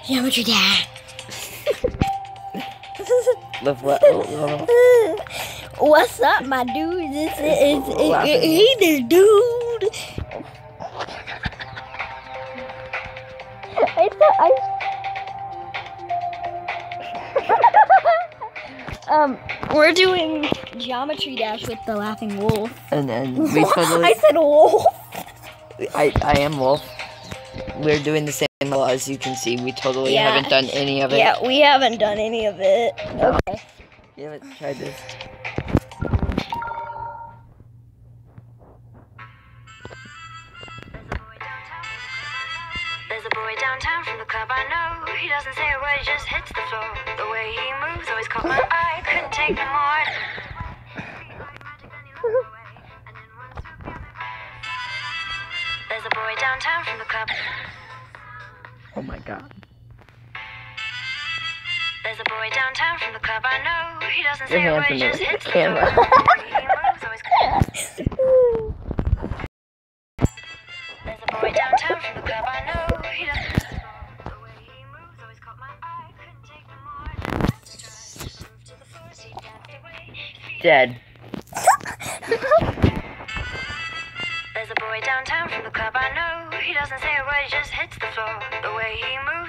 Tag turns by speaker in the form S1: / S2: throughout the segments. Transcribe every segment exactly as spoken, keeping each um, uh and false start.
S1: Geometry Dash.
S2: Love what? Oh, oh.
S1: What's up, my dude? This is he this dude. I thought I. um, we're doing Geometry Dash with the Laughing Wolf.
S2: And then we totally.
S1: I said wolf.
S2: I I am Wolf. We're doing the same level as you can see. We totally
S1: Yeah.
S2: haven't done any of it.
S1: Yeah, we haven't done any of it.
S2: No.
S1: Okay.
S2: Yeah, let's try this.
S3: There's a boy downtown from the club I know. He doesn't say a word, he just hits the floor. The way he moves always caught my eye. Couldn't take no more. There's a boy downtown from the club.
S2: Oh my god.
S3: There's a boy downtown from the club I know. He doesn't
S2: Your
S3: say a word,
S2: hands
S3: he
S2: in
S3: just
S2: the
S3: hits the
S2: camera.
S3: floor. The way he moves always There's a boy downtown from the club I know. He doesn't The way he moves always caught my eye. Couldn't take no more. Just try to move to the floor, so he danced away.
S2: Dead.
S3: There's a boy downtown from the club I know. He doesn't say a word, he just hits the floor. The way he moves.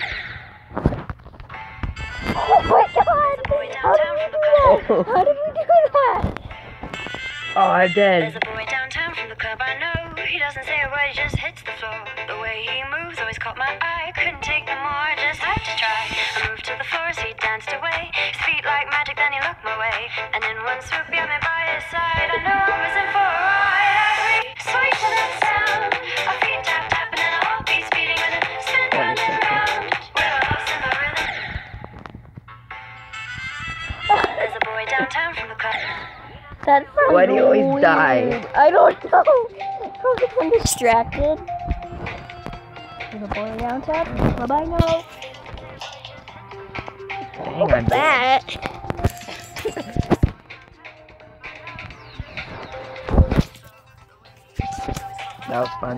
S1: Oh my god!
S3: Boy
S1: How did
S3: downtown
S1: we
S3: from the
S1: do
S3: club.
S1: that? How did we do that?
S2: Oh, I'm dead.
S3: There's a boy downtown from the club I know. He doesn't say a word, he just hits the floor. The way he moves always caught my eye. Couldn't take no more, just had to try. I moved to the floor, so he danced away. His feet like magic, then he looked my way. And in one swoop, he had me by his side. I knew I was in for a ride. As we sway to that sound, our feet tap tapping and our heartbeats beating with it. Spin round and round, we were lost in the rhythm. There's a boy downtown from the club.
S1: That sounds
S2: Why do you always
S1: weird.
S2: die?
S1: I don't know. I'm distracted. There's a boy downtown. Club I know.
S2: Dang, I'm dead.
S1: That.
S2: That was fun.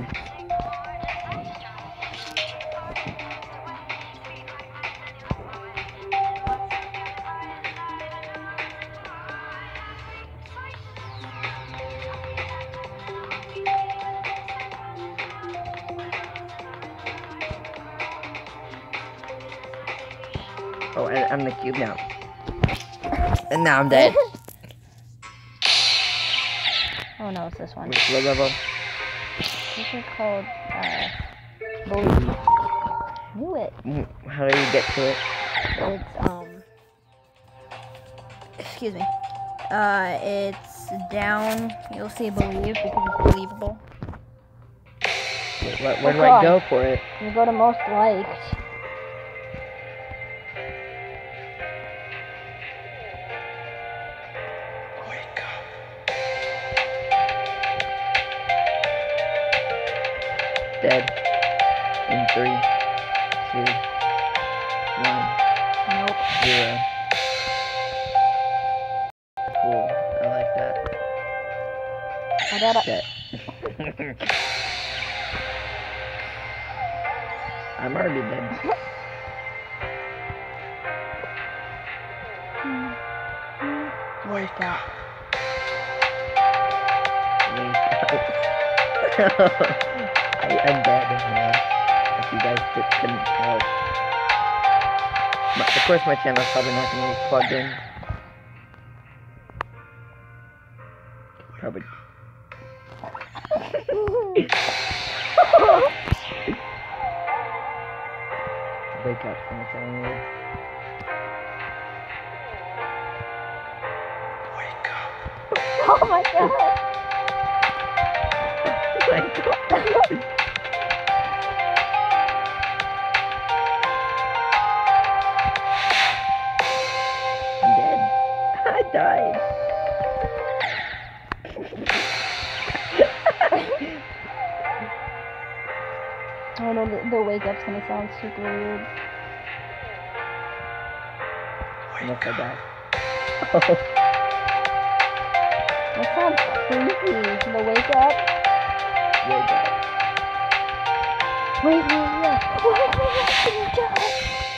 S2: Oh, and I'm the cube now. And now I'm dead.
S1: Oh no, it's this one.
S2: Which level?
S1: This is called, uh, Believe. Knew it.
S2: Mm, How do you get to it?
S1: It's, um, excuse me. Uh, it's down, you'll see Believe because it's believable.
S2: Wait, where where do
S1: Oh,
S2: I
S1: God.
S2: go for it?
S1: You go to most liked.
S2: Dead. In three, two, one,
S1: Nope.
S2: zero. Cool. I like that.
S1: I got it.
S2: Shit. I'm already dead.
S1: Wake up.
S2: I, I'm dead, man. If you guys just couldn't tell. My, of course, my channel's probably not going to be plugged in. Probably. Wake up from the sound weird. Wake up.
S1: Oh my god.
S2: Wake up. I'm dead. I died.
S1: Oh no, the, the wake up's gonna sound super weird.
S2: Unless I die.
S1: That sounds creepy. The wake up.
S2: Wake up.
S1: Wait, wait, wait. Wait, wait, wait. Can you die?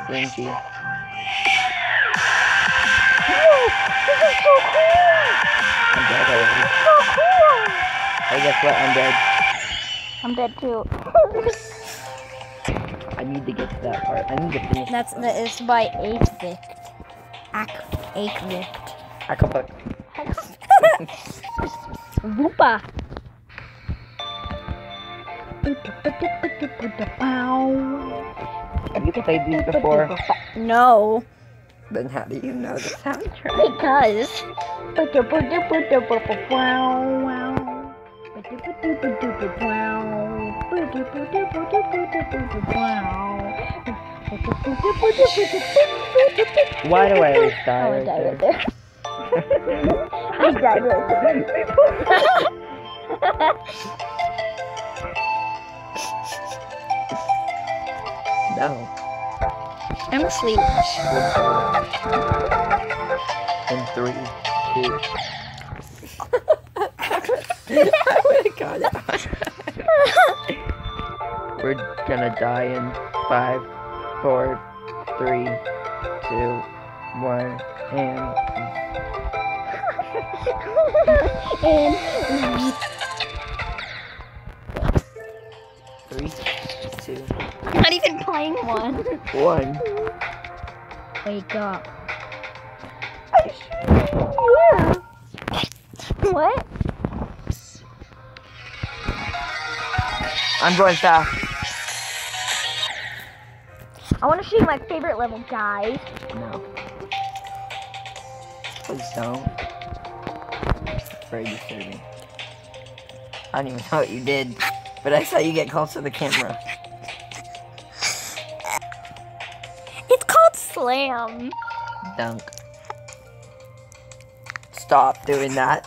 S2: Slinky.
S1: Whoa, this is so cool!
S2: I'm dead already.
S1: So cool!
S2: Hey, guess what? I'm dead.
S1: I'm dead too.
S2: I need to get to that part. I need to finish.
S1: That's that is by Akevict. Ak Akevict.
S2: Akabuk.
S1: Whoopa.
S2: Have you played these before?
S1: No,
S2: Then how do you know the soundtrack?
S1: because.
S2: Why do I always die
S1: Oh, I
S2: right
S1: died right
S2: there?
S1: there. I died right there.
S2: No.
S1: I'm asleep.
S2: In three, two. I would've got it. We're gonna die in five, four, three, two, one, and.
S1: And
S2: Three, two,
S1: I'm not even playing one.
S2: one.
S1: Wake up. Yeah. What?
S2: I'm going fast.
S1: I want to show you my favorite level, guys.
S2: No. Please don't. It's very disturbing. I don't even know what you did, but I saw you get close to the camera.
S1: It's called Slam.
S2: Dunk. Stop doing that.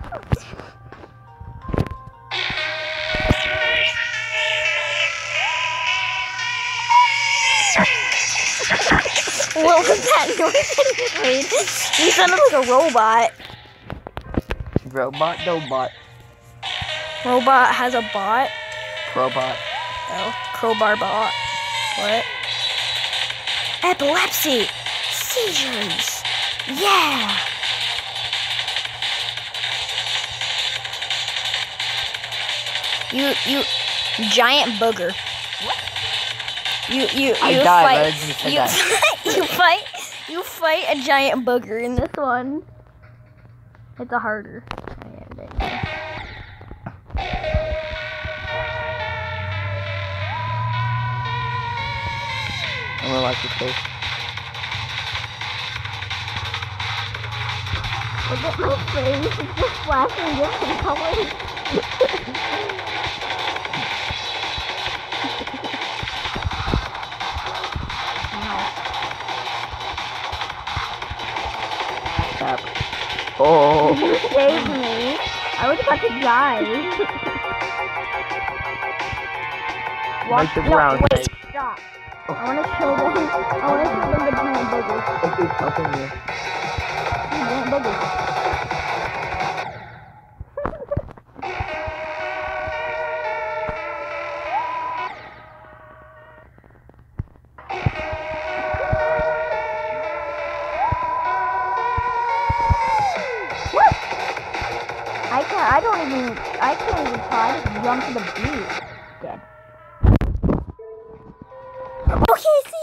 S1: What was that noise that he made? He sounded like a robot.
S2: Robot, no bot.
S1: Robot has a bot.
S2: Probot.
S1: Oh, crowbar bot. What? Epilepsy! Seizures! Yeah! You, you, giant booger. What? You, you, you
S2: I died,
S1: fight.
S2: but I didn't say
S1: you,
S2: that.
S1: you fight. You fight a giant booger in this one. It's a harder.
S2: I'm gonna watch your face.
S1: Look at my face. It's just flashing different colors.
S2: Tap. Oh.
S1: You saved me. I was about to die.
S2: Like the
S1: no,
S2: brown
S1: wait,
S2: egg.
S1: stop. I want to show them. I want to show them the giant boogers.
S2: If he's helping you.
S1: Giant boogers. I can't. I don't even. I can't even try. I just jump to the beat. Dead. Okay, see.